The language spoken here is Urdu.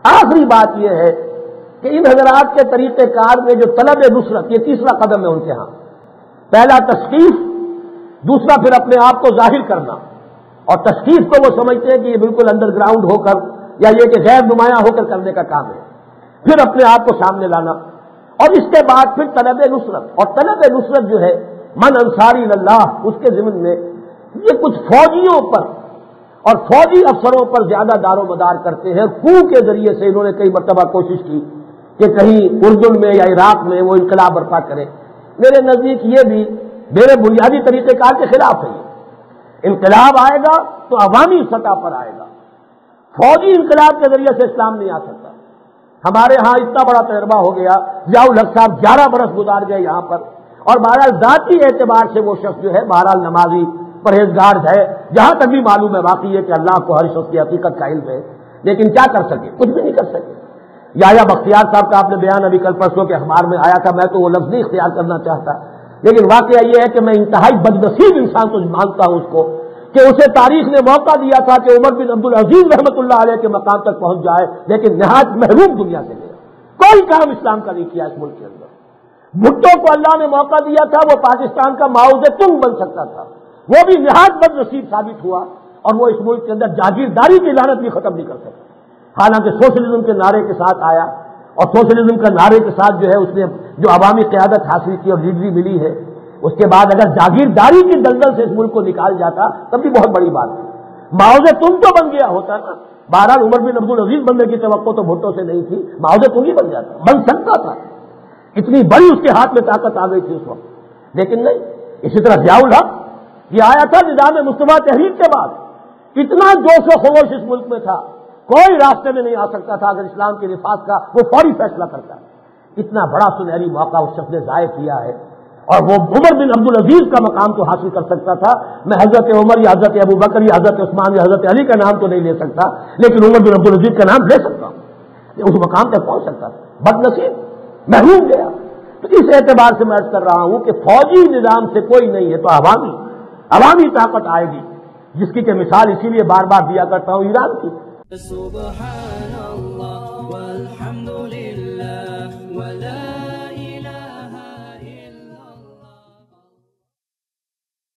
آخری بات یہ ہے کہ ان حضرات کے طریقہ کار میں جو طلب نصرت، یہ تیسرا قدم ہے ان کے ہاں. پہلا تشخیص، دوسرا پھر اپنے آپ کو ظاہر کرنا. اور تشخیص کو وہ سمجھتے ہیں کہ یہ بالکل انڈر گراؤنڈ ہو کر یا یہ کہ غیر نمایاں ہو کر کرنے کا کام ہے. پھر اپنے آپ کو سامنے لانا، اور اس کے بعد پھر طلب نصرت. اور طلب نصرت جو ہے من انصاری اللہ، اس کے ضمن میں یہ کچھ فوجیوں پر اور فوجی افسروں پر زیادہ دار و مدار کرتے ہیں. کو کے ذریعے سے انہوں نے کئی مرتبہ کوشش کی کہ کہیں اردن میں یا عراق میں وہ انقلاب برپا کرے. میرے نزدیک یہ بھی میرے بنیادی طریقہ کار کے خلاف ہے. انقلاب آئے گا تو عوامی سطح پر آئے گا، فوجی انقلاب کے ذریعے سے اسلام نہیں آ سکتا. ہمارے ہاں اتنا بڑا تجربہ ہو گیا، ضیاء الحق صاحب 11 برس گزار گئے یہاں پر، اور بہرحال ذاتی اعتبار سے وہ شخص جو ہے بہرحال نمازی پرہیزگار ہے، جہاں تک بھی معلوم ہے. واقعی ہے کہ اللہ کو ہر شخص کی حقیقت کا علم ہے، لیکن کیا کر سکے؟ کچھ بھی نہیں کر سکے. یا بختیار صاحب کا آپ نے بیان ابھی کل پرسوں کے اخبار میں آیا تھا، میں تو وہ لفظ نہیں اختیار کرنا چاہتا، لیکن واقعہ یہ ہے کہ میں انتہائی بدنصیب انسان تو مانتا ہوں اس کو کہ اسے تاریخ نے موقع دیا تھا کہ عمر بن عبدالعزیز رحمۃ اللہ علیہ کے مقام تک پہنچ جائے، لیکن نہایت محروم دنیا سے گیا. کوئی کام اسلام کا نہیں کیا اس ملک کے اندر. بھٹو کو اللہ نے موقع دیا تھا، وہ پاکستان کا ماؤ زیتون بن سکتا تھا، وہ بھی نہایت بدنصیب ثابت ہوا، اور وہ اس ملک کے اندر جاگیرداری کی لعنت بھی ختم نہیں کر سکتا. حالانکہ سوشلزم کے نعرے کے ساتھ آیا، اور سوشلزم کا نعرے کے ساتھ جو ہے اس نے جو عوامی قیادت حاصل کی اور لیڈری ملی ہے، اس کے بعد اگر جاگیرداری کی دلدل سے اس ملک کو نکال جاتا تب بھی بہت بڑی بات ہے. ماؤ زیتون تو بن گیا ہوتا نا. بہرحال عمر بن عبدالعزیز بننے کی توقع تو بھٹو سے نہیں تھی، ماؤ زیتون ہی بن جاتا، بن سکتا تھا. اتنی بڑی اس کے ہاتھ میں طاقت آ گئی تھی اس وقت، لیکن نہیں. اسی طرح ضیاء الحق یہ آیا تھا نظام مصطفیٰ تحریک کے بعد، اتنا جوش و خروش اس ملک میں تھا، کوئی راستے میں نہیں آ سکتا تھا اگر اسلام کے نفاذ کا وہ فوری فیصلہ کرتا. اتنا بڑا سنہری موقع اس شخص نے ضائع کیا ہے، اور وہ عمر بن عبدالعزیز کا مقام تو حاصل کر سکتا تھا. میں حضرت عمر یا حضرت ابو بکر یا حضرت عثمان یا حضرت علی کا نام تو نہیں لے سکتا، لیکن عمر بن عبدالعزیز کا نام لے سکتا ہوں. اس مقام تک پہنچ سکتا تھا، بدنصیب محروم گیا. تو اس اعتبار سے میں عرض کر رہا ہوں کہ فوجی نظام سے کوئی نہیں ہے تو عوامی طاقت آئے گی، جس کی کہ مثال اسی لیے بار بار دیا کرتا ہوں ایران کی. سبحان اللہ والحمد للہ.